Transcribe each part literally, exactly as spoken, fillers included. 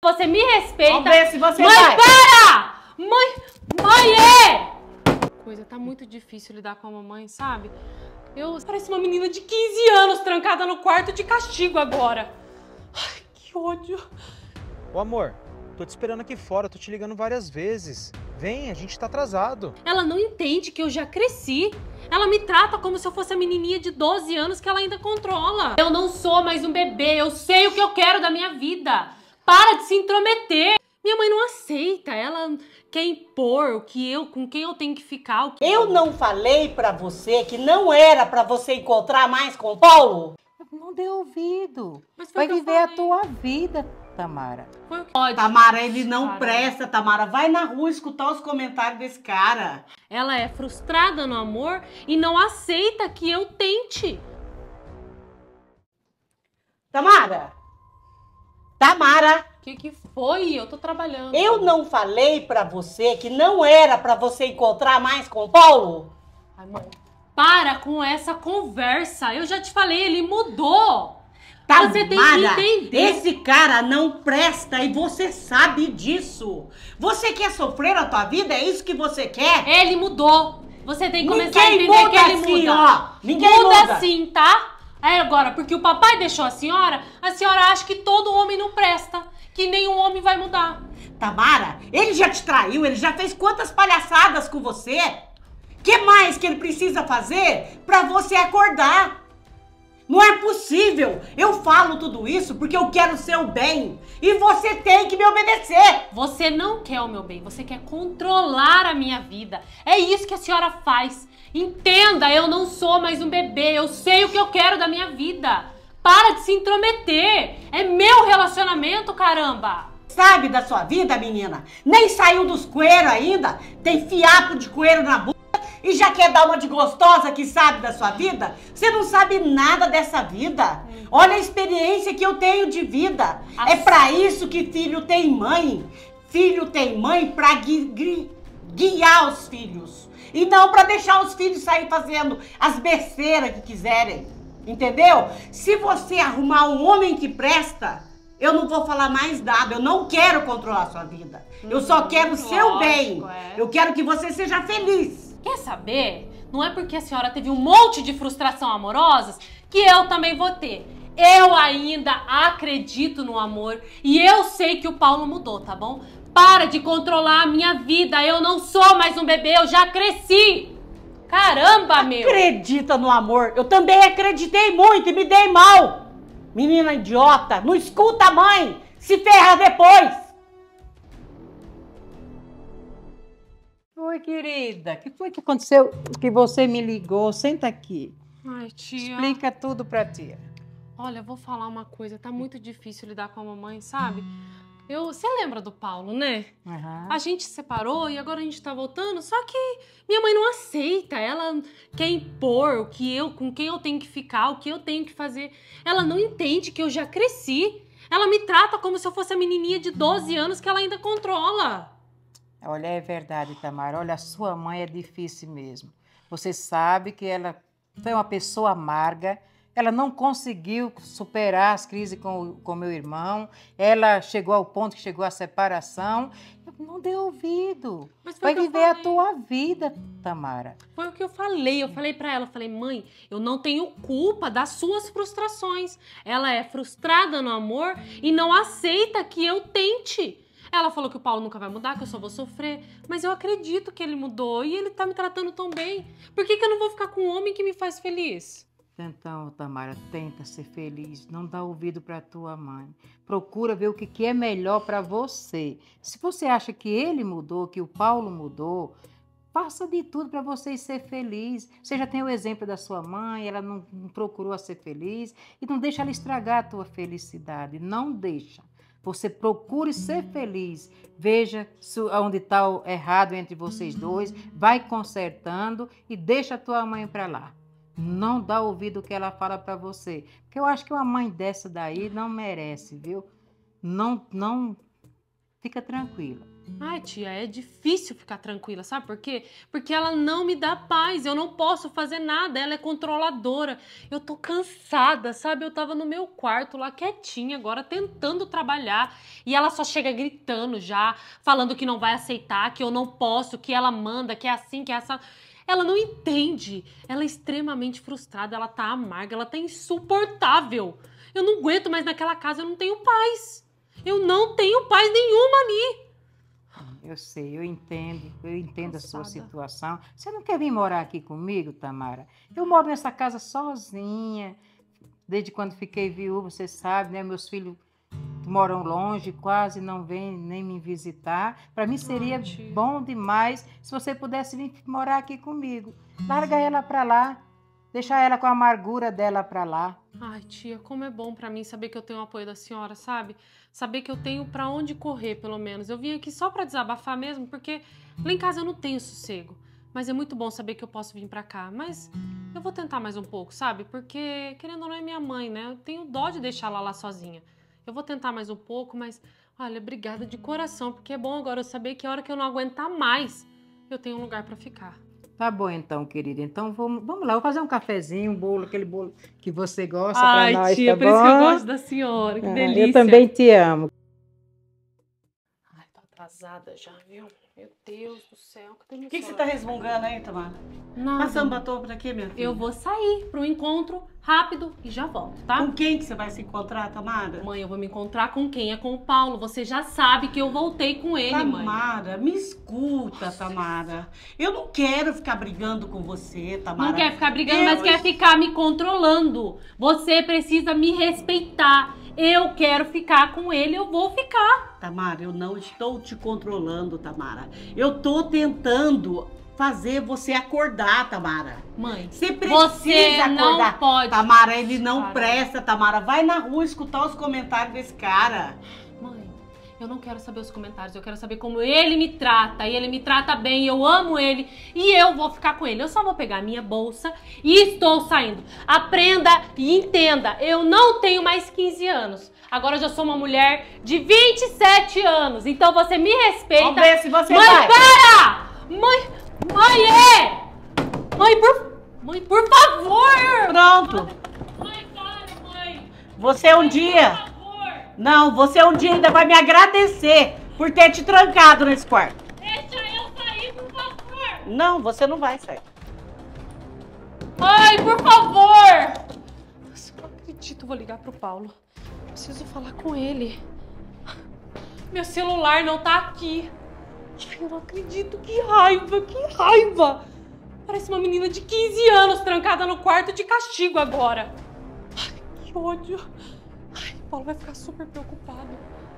Você me respeita. Vamos ver se você Mãe, vai. para! Mãe, mãe, é! Coisa, tá muito difícil lidar com a mamãe, sabe? Eu pareço uma menina de quinze anos trancada no quarto de castigo agora. Ai, que ódio. Ô amor, tô te esperando aqui fora, tô te ligando várias vezes. Vem, a gente tá atrasado. Ela não entende que eu já cresci. Ela me trata como se eu fosse a menininha de doze anos que ela ainda controla. Eu não sou mais um bebê, eu sei o que eu quero da minha vida. Para de se intrometer. Minha mãe não aceita, ela quer impor o que eu, com quem eu tenho que ficar. O que Eu não falei pra você que não era pra você encontrar mais com o Paulo? Não dê ouvido. Mas foi Vai o que eu viver a falei. tua vida, Tamara. Foi o que pode. Tamara, ele não Cara. presta, Tamara. Vai na rua escutar os comentários desse cara. Ela é frustrada no amor e não aceita que eu tente. Tamara! Tamara! O que, que foi? Eu tô trabalhando. Eu não falei pra você que não era pra você encontrar mais com o Paulo? Ai, mãe, para com essa conversa. Eu já te falei, ele mudou. Tamara, Você tem que entender. esse cara não presta e você sabe disso. Você quer sofrer a tua vida? É isso que você quer? Ele mudou. Você tem que começar Ninguém a entender muda que ele assim, muda. ó. Ninguém muda muda. sim, tá? É agora, porque o papai deixou a senhora, a senhora acha que todo homem não presta, que nenhum homem vai mudar. Tamara, ele já te traiu, ele já fez quantas palhaçadas com você? Que mais que ele precisa fazer pra você acordar? Não é possível. Eu falo tudo isso porque eu quero o seu bem. E você tem que me obedecer. Você não quer o meu bem, você quer controlar a minha vida. É isso que a senhora faz. Entenda, eu não sou mais um bebê, eu sei o que eu quero da minha vida. Para de se intrometer. É meu relacionamento, caramba. Sabe da sua vida, menina? Nem saiu dos coeiros ainda. Tem fiapo de coeiro na boca. E já quer dar uma de gostosa que sabe da sua vida? Você não sabe nada dessa vida. Olha a experiência que eu tenho de vida. As- É pra isso que filho tem mãe. Filho tem mãe pra gui- gui- guiar os filhos. E não pra deixar os filhos sair fazendo as besteiras que quiserem. Entendeu? Se você arrumar um homem que presta, eu não vou falar mais nada. Eu não quero controlar a sua vida. Eu só quero o seu lógico, bem. é. Eu quero que você seja feliz. Quer saber? Não é porque a senhora teve um monte de frustração amorosas que eu também vou ter. Eu ainda acredito no amor e eu sei que o Paulo mudou, tá bom? Para de controlar a minha vida. Eu não sou mais um bebê, eu já cresci. Caramba, meu. Acredita no amor. Eu também acreditei muito e me dei mal. Menina idiota, não escuta a mãe. Se ferra depois. Oi, querida. O que foi que aconteceu que você me ligou? Senta aqui. Ai, tia. Explica tudo pra tia. Olha, eu vou falar uma coisa. Tá muito difícil lidar com a mamãe, sabe? Eu, você lembra do Paulo, né? Aham. A gente se separou e agora a gente tá voltando, só que minha mãe não aceita, ela quer impor o que eu, com quem eu tenho que ficar, o que eu tenho que fazer. Ela não entende que eu já cresci. Ela me trata como se eu fosse a menininha de doze anos que ela ainda controla. Olha, é verdade, Tamara. Olha, a sua mãe é difícil mesmo. Você sabe que ela foi uma pessoa amarga. Ela não conseguiu superar as crises com o com meu irmão. Ela chegou ao ponto que chegou à separação. Não dê ouvido. Mas foi Vai o que eu viver a falei. tua vida, Tamara. Foi o que eu falei, eu falei pra ela, eu falei, mãe, eu não tenho culpa das suas frustrações. Ela é frustrada no amor e não aceita que eu tente. Ela falou que o Paulo nunca vai mudar, que eu só vou sofrer. Mas eu acredito que ele mudou e ele tá me tratando tão bem. Por que que eu não vou ficar com um homem que me faz feliz? Então, Tamara, tenta ser feliz. Não dá ouvido para tua mãe. Procura ver o que que é melhor para você. Se você acha que ele mudou, que o Paulo mudou, faça de tudo para você ser feliz. Você já tem o exemplo da sua mãe, ela não, não procurou ser feliz. E não deixa ela estragar a tua felicidade. Não deixa. Você procure ser feliz. Veja se- onde está o errado entre vocês dois. Vai consertando e deixa a tua mãe para lá. Não dá ouvido o que ela fala para você. Porque eu acho que uma mãe dessa daí não merece, viu? Não, não Fica tranquila. Ai, tia, é difícil ficar tranquila, sabe por quê? Porque ela não me dá paz, eu não posso fazer nada, ela é controladora. Eu tô cansada, sabe? Eu tava no meu quarto lá quietinha agora, tentando trabalhar, e ela só chega gritando já, falando que não vai aceitar, que eu não posso, que ela manda, que é assim, que é essa... Ela não entende, ela é extremamente frustrada, ela tá amarga, ela tá insuportável. Eu não aguento mais naquela casa, eu não tenho paz. Eu não tenho paz nenhuma ali. Eu sei, eu entendo, eu entendo a sua Cansada. situação. Você não quer vir morar aqui comigo, Tamara? Eu moro nessa casa sozinha, desde quando fiquei viúva, você sabe, né? Meus filhos moram longe, quase não vêm nem me visitar. Para mim seria Ai, tia. bom demais se você pudesse vir morar aqui comigo. Larga ela para lá, deixar ela com a amargura dela para lá. Ai, tia, como é bom pra mim saber que eu tenho o apoio da senhora, sabe? Saber que eu tenho pra onde correr, pelo menos. Eu vim aqui só pra desabafar mesmo, porque lá em casa eu não tenho sossego. Mas é muito bom saber que eu posso vir pra cá. Mas eu vou tentar mais um pouco, sabe? Porque, querendo ou não, é minha mãe, né? Eu tenho dó de deixar ela lá sozinha. Eu vou tentar mais um pouco, mas, olha, obrigada de coração, porque é bom agora eu saber que a hora que eu não aguentar mais, eu tenho um lugar pra ficar. Tá bom então, querida. Então vamos, vamos lá, eu vou fazer um cafezinho, um bolo, aquele bolo que você gosta Ai, para nós, tia, tá por isso que eu bom? gosto da senhora, que Ah, delícia. eu também te amo. Ai, tô atrasada já, viu? Meu Deus do céu. Cadê minha O que, que você senhora? tá resmungando aí, Tamara? Nada. Passando batom pra quê, minha filha? Eu vou sair para um encontro rápido e já volto, tá? Com quem que você vai se encontrar, Tamara? Mãe, eu vou me encontrar com quem? É com o Paulo. Você já sabe que eu voltei com ele, mãe. Tamara, me escuta, Tamara. Eu não quero ficar brigando com você, Tamara. Não quer ficar brigando, Eu- mas quer ficar me controlando. Você precisa me respeitar. Eu quero ficar com ele, eu vou ficar. Tamara, eu não estou te controlando, Tamara. Eu tô tentando fazer você acordar, Tamara. Mãe, Você precisa você não acordar. pode. Tamara, ele não Cara. presta, Tamara. Vai na rua escutar os comentários desse cara. Mãe, eu não quero saber os comentários, eu quero saber como ele me trata. E ele me trata bem, eu amo ele e eu vou ficar com ele. Eu só vou pegar minha bolsa e estou saindo. Aprenda e entenda, eu não tenho mais quinze anos. Agora eu já sou uma mulher de vinte e sete anos. Então você me respeita. Vamos ver se você Mãe, vai. para! Mãe, mãe, é! Mãe, por, mãe, por favor! Pronto. Mãe, para, mãe! Você um Por dia... favor! Não, você um dia ainda vai me agradecer por ter te trancado nesse quarto. Deixa eu sair, por favor! Não, você não vai sair. Ai, por favor! Nossa, eu não acredito, vou ligar pro Paulo. Preciso falar com ele. Meu celular não tá aqui. Ai, eu não acredito, que raiva, que raiva! Parece uma menina de quinze anos trancada no quarto de castigo agora. Ai, que ódio. Ai, o Paulo vai ficar super preocupado.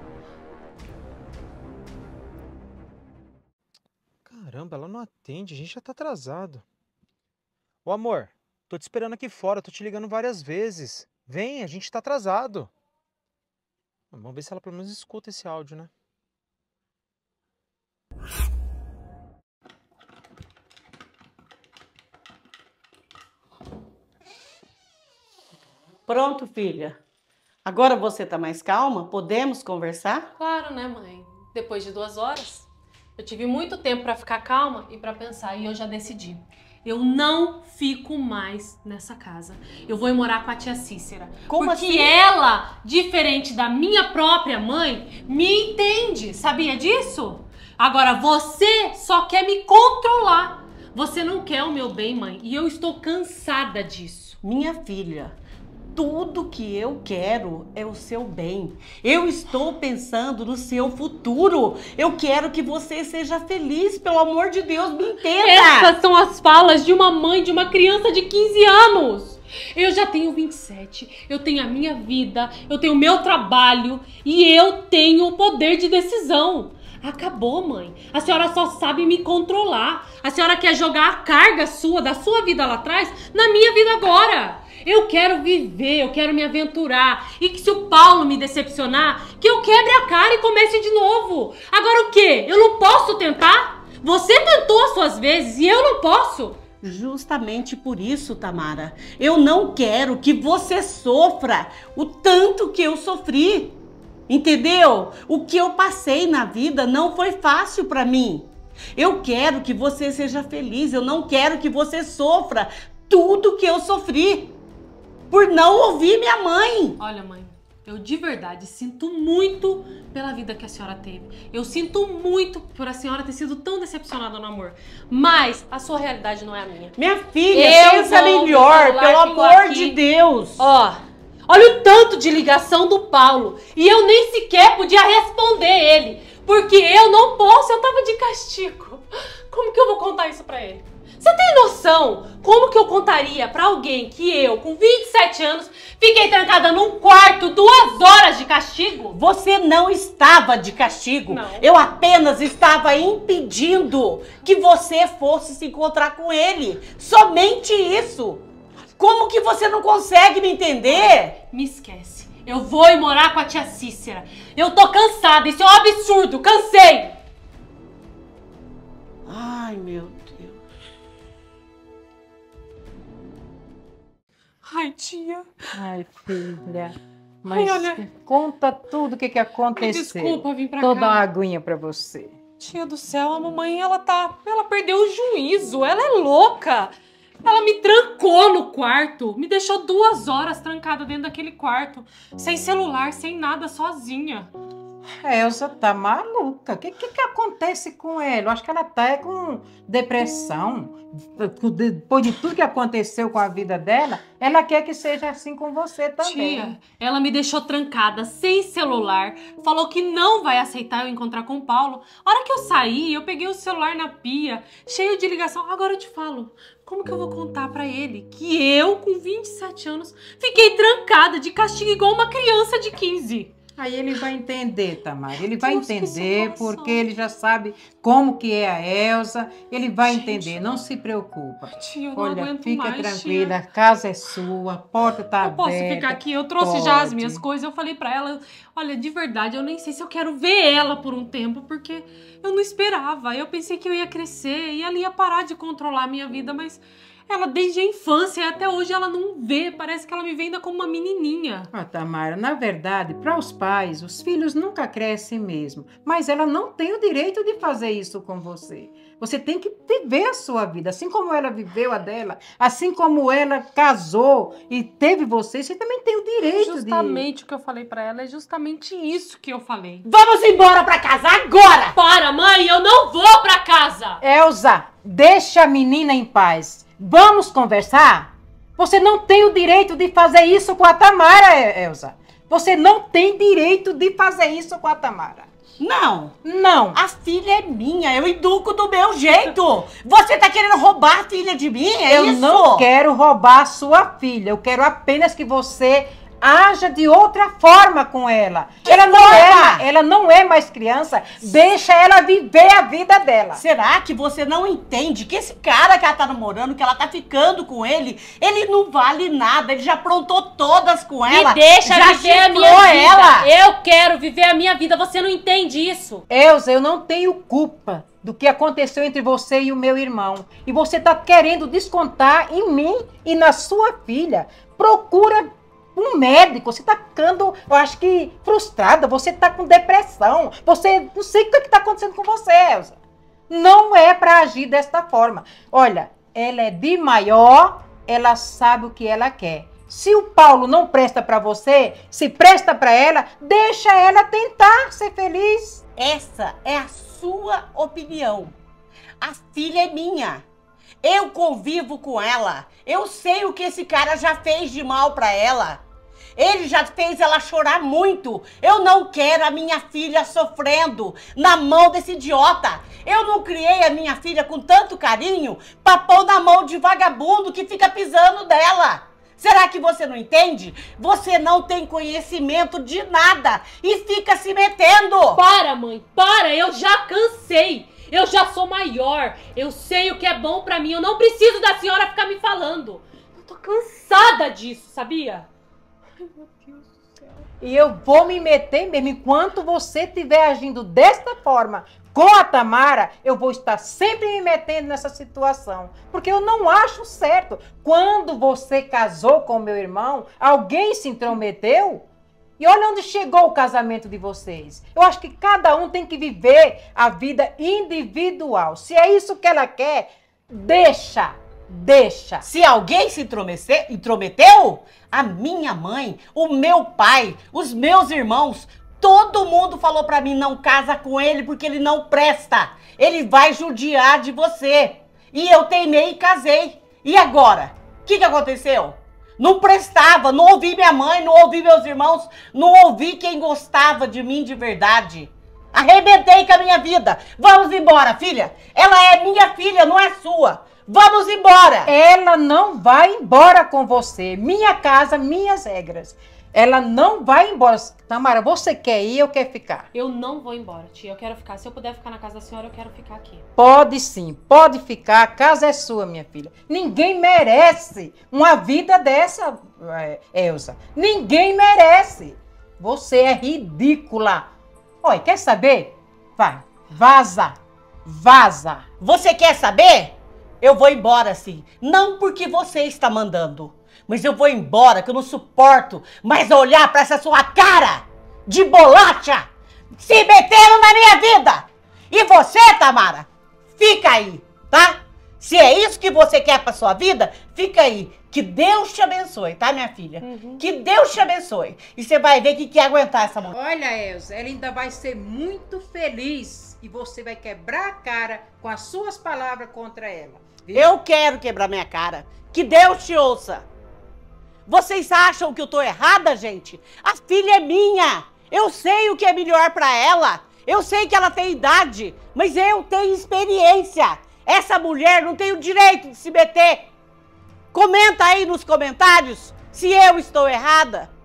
Caramba, ela não atende, a gente já tá atrasado. Ô amor, tô te esperando aqui fora, tô te ligando várias vezes. Vem, a gente tá atrasado. Vamos ver se ela pelo menos escuta esse áudio, né? Pronto, filha. Agora você tá mais calma? Podemos conversar? Claro, né, mãe? Depois de duas horas, eu tive muito tempo pra ficar calma e pra pensar, e eu já decidi. Eu não fico mais nessa casa. Eu vou ir morar com a tia Cícera. Como porque assim? ela, diferente da minha própria mãe, me entende. Sabia disso? Agora, você só quer me controlar. Você não quer o meu bem, mãe. E eu estou cansada disso. Minha filha, tudo que eu quero é o seu bem. Eu estou pensando no seu futuro. Eu quero que você seja feliz, pelo amor de Deus, me entenda. Essas são as falas de uma mãe de uma criança de quinze anos. Eu já tenho vinte e sete, eu tenho a minha vida, eu tenho o meu trabalho e eu tenho o poder de decisão. Acabou, mãe. A senhora só sabe me controlar. A senhora quer jogar a carga sua, da sua vida lá atrás, na minha vida agora. Eu quero viver, eu quero me aventurar. E que se o Paulo me decepcionar, que eu quebre a cara e comece de novo. Agora o quê? Eu não posso tentar? Você tentou as suas vezes e eu não posso? Justamente por isso, Tamara, eu não quero que você sofra o tanto que eu sofri. Entendeu? O que eu passei na vida não foi fácil pra mim. Eu quero que você seja feliz, eu não quero que você sofra tudo que eu sofri por não ouvir minha mãe. Olha, mãe, eu de verdade sinto muito pela vida que a senhora teve. Eu sinto muito por a senhora ter sido tão decepcionada no amor. Mas a sua realidade não é a minha. Minha filha, Eu pensa vou, melhor, meu celular pelo ficou amor aqui. de Deus. Ó, olha o tanto de ligação do Paulo. E eu nem sequer podia responder ele. Porque eu não posso, eu tava de castigo. Como que eu vou contar isso pra ele? Você tem noção como que eu contaria pra alguém que eu, com vinte e sete anos, fiquei trancada num quarto duas horas de castigo? Você não estava de castigo. Não. Eu apenas estava impedindo que você fosse se encontrar com ele. Somente isso. Como que você não consegue me entender? Me esquece. Eu vou ir morar com a tia Cícera. Eu tô cansada, isso é um absurdo, cansei! Ai, meu Deus. Ai, tia. Ai, filha. Mas Ai, olha. conta tudo o que, que aconteceu. Me desculpa vir pra Tô cá. dar uma aguinha pra você. Tia do céu, a mamãe, ela tá... Ela perdeu o juízo, ela é louca. Ela me trancou no quarto, me deixou duas horas trancada dentro daquele quarto, sem celular, sem nada, sozinha. A Elza tá maluca. O que, que, que acontece com ela? Eu acho que ela tá é com depressão. Depois de tudo que aconteceu com a vida dela, ela quer que seja assim com você também. Tia, ela me deixou trancada, sem celular, falou que não vai aceitar eu encontrar com o Paulo. A hora que eu saí, eu peguei o celular na pia, cheio de ligação. Agora eu te falo, como que eu vou contar pra ele que eu, com vinte e sete anos, fiquei trancada de castigo igual uma criança de quinze? Aí ele vai entender, Tamara. Ele vai Deus, que entender situação. porque ele já sabe como que é a Elza. Ele vai Gente. entender, não se preocupa. Tia, eu não Olha, aguento fica mais, tranquila, tia. a casa é sua, a porta tá Eu posso aberta. ficar aqui, eu trouxe já as Pode. minhas coisas, eu falei pra ela, olha, de verdade, eu nem sei se eu quero ver ela por um tempo, porque eu não esperava, eu pensei que eu ia crescer e ela ia parar de controlar a minha vida, mas ela desde a infância e até hoje ela não vê, parece que ela me vê ainda como uma menininha. Ah, Tamara, na verdade, para os pais, os filhos nunca crescem mesmo, mas ela não tem o direito de fazer isso com você. Você tem que viver a sua vida, assim como ela viveu a dela, assim como ela casou e teve você, você também tem o direito Justamente o que eu falei pra ela, é justamente isso que eu falei. Vamos embora pra casa agora! Para, mãe, eu não vou pra casa! de... Elza, deixa a menina em paz. Vamos conversar? Você não tem o direito de fazer isso com a Tamara, Elza. Você não tem direito de fazer isso com a Tamara. Não, Não. a filha é minha, eu educo do meu jeito. Você tá querendo roubar a filha de mim, é Eu isso? não quero roubar a sua filha. Eu quero apenas que você haja de outra forma com ela. Que Ela não, forma? é, ela não é mais criança. Deixa ela viver a vida dela. Será que você não entende que esse cara que ela tá namorando, que ela tá ficando com ele, ele não vale nada, ele já aprontou todas com ela. Me deixa já viver a chifrou minha vida! ela. Eu quero viver a minha vida, você não entende isso! Elza, eu não tenho culpa do que aconteceu entre você e o meu irmão. E você tá querendo descontar em mim e na sua filha. Procura um médico, você tá ficando, eu acho que frustrada, você tá com depressão, você, não sei o que que tá acontecendo com você, Elza. Não é para agir desta forma. Olha, ela é de maior, ela sabe o que ela quer. Se o Paulo não presta para você, se presta para ela, deixa ela tentar ser feliz. Essa é a sua opinião. A filha é minha. Eu convivo com ela. Eu sei o que esse cara já fez de mal pra ela. Ele já fez ela chorar muito. Eu não quero a minha filha sofrendo na mão desse idiota. Eu não criei a minha filha com tanto carinho pra pôr na mão de vagabundo que fica pisando dela. Será que você não entende? Você não tem conhecimento de nada e fica se metendo. Para, mãe, para, eu já cansei. Eu já sou maior, eu sei o que é bom pra mim, eu não preciso da senhora ficar me falando. Eu tô cansada disso, sabia? Ai, meu Deus do céu. E eu vou me meter mesmo. Enquanto você estiver agindo desta forma com a Tamara, eu vou estar sempre me metendo nessa situação. Porque eu não acho certo. Quando você casou com meu irmão, alguém se intrometeu? E olha onde chegou o casamento de vocês. Eu acho que cada um tem que viver a vida individual. Se é isso que ela quer, deixa, deixa. Se alguém se intrometer- intrometeu, a minha mãe, o meu pai, os meus irmãos, todo mundo falou pra mim, não casa com ele porque ele não presta. Ele vai judiar de você. E eu teimei e casei. E agora? O que, que aconteceu? Não prestava, não ouvi minha mãe, não ouvi meus irmãos, não ouvi quem gostava de mim de verdade. Arrebentei com a minha vida. Vamos embora, filha. Ela é minha filha, não é sua. Vamos embora. Ela não vai embora com você. Minha casa, minhas regras. Ela não vai embora. Tamara, você quer ir ou quer ficar? Eu não vou embora, tia. Eu quero ficar. Se eu puder ficar na casa da senhora, eu quero ficar aqui. Pode sim, pode ficar. A casa é sua, minha filha. Ninguém merece uma vida dessa, é, Elza. Ninguém merece. Você é ridícula. Olha, quer saber? Vai, vaza, vaza. Você quer saber? Eu vou embora, sim. Não porque você está mandando. Mas eu vou embora, que eu não suporto mais olhar pra essa sua cara de bolacha se metendo na minha vida. E você, Tamara, fica aí, tá? Se é isso que você quer pra sua vida, fica aí. Que Deus te abençoe, tá, minha filha? Uhum. Que Deus te abençoe. E você vai ver que quer aguentar essa mulher. Olha, Elza, ela ainda vai ser muito feliz e você vai quebrar a cara com as suas palavras contra ela. Viu? Eu quero quebrar minha cara. Que Deus te ouça. Vocês acham que eu tô errada, gente? A filha é minha. Eu sei o que é melhor pra ela. Eu sei que ela tem idade, mas eu tenho experiência. Essa mulher não tem o direito de se meter. Comenta aí nos comentários se eu estou errada.